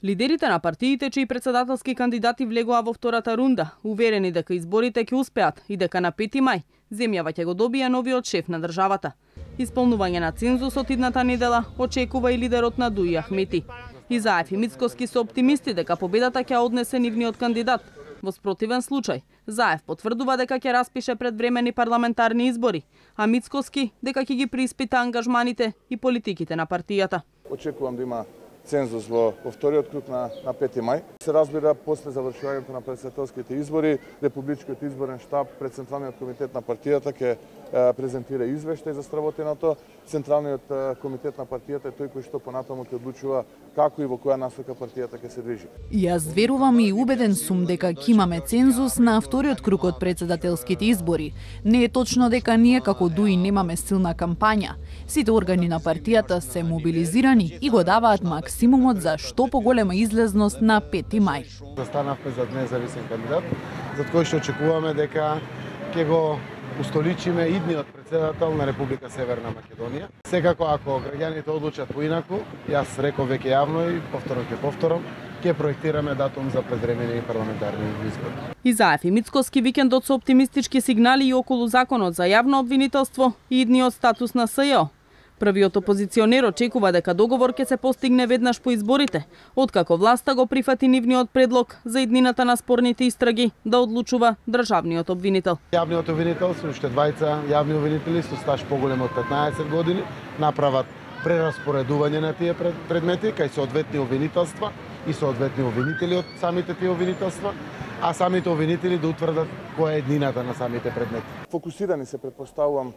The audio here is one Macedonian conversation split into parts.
Лидерите на партиите чии председателски кандидати влегоа во втората рунда, уверени дека изборите ќе успеат и дека на 5 мај земјава ќе го добие новиот шеф на државата. Исполнување на цензусот идната недела очекува и лидерот на ДУИ Ахмети. Изаев и Мицкоски се оптимисти дека победата ќе однесе нивниот кандидат. Во спротивен случај, Заев потврдува дека ќе распише предвремени парламентарни избори, а Мицкоски дека ќе ги преиспита ангажманите и политиките на партијата. Очекувам да има цензус во вториот круг на 5 мај. Се разбира, после завршувањето на председателските избори, Републичкиот изборен штаб пред Централниот комитет на партијата ќе презентира извештај за сработеното. Централниот комитет на партијата е тој кој што понатаму ќе одлучува како и во која насока партијата ќе се движи. Јас верувам и убеден сум дека ќе имаме цензус на вториот круг од председателските избори. Не е точно дека ние како ДУИ немаме силна кампања. Сите органи на партијата се мобилизирани и го даваат максимумот за што поголема излезност на 5 мај. Застанавме зад независен кандидат, за кој што очекуваме дека ќе го устоличиме идниот председател на Република Северна Македонија. Секако ако граѓаните одлучат поинаку, јас реков веќе јавно и повторам, ќе проектираме датум за предвремени парламентарни избори. Изаев и Мицкоски викендот со оптимистички сигнали и околу законот за јавно обвинителство и идниот статус на СЈО. Првиот опозиционер очекува дека договор ќе се постигне веднаш по изборите, откако власта го прифати нивниот предлог за иднината на спорните истраги да одлучува државниот обвинител. Јавниот обвинител се уште двајца јавни обвинители со стаж поголем од 15 години направат прераспоредување на тие предмети кај соодветни обвинителства и соодветни обвинители од самите тие обвинителства, а самите обвинители да утврдат која е иднината на самите предмети. Фокусирани се, претпоставувам,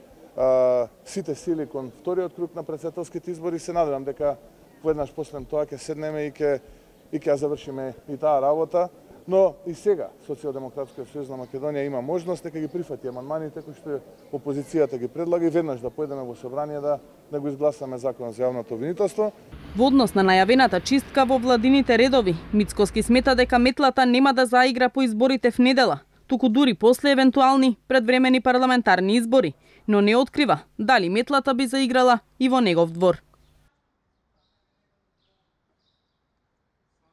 сите сили кон вториот круг на председателските избори. Се надевам дека веднаш после тоа ќе седнеме и ќе завршиме и таа работа. Но и сега Социјалдемократскиот сојуз на Македонија има можност дека ги прифати амандманите кои што опозицијата ги предлага и веднаш да појдеме во собрание да го изгласаме закон за јавното обвинителство. Во однос на најавената чистка во владините редови, Мицкоски смета дека метлата нема да заигра по изборите в недела, туку дури после евентуални предвремени парламентарни избори, но не открива дали метлата би заиграла и во негов двор.